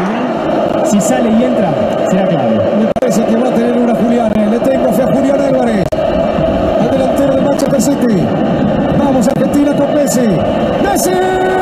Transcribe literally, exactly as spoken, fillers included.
Si sale y entra, será clave. Me parece que va a tener una Julián. Le tengo fe a Julián Álvarez, al delantero del Manchester City. Vamos Argentina con Messi. ¡Messi!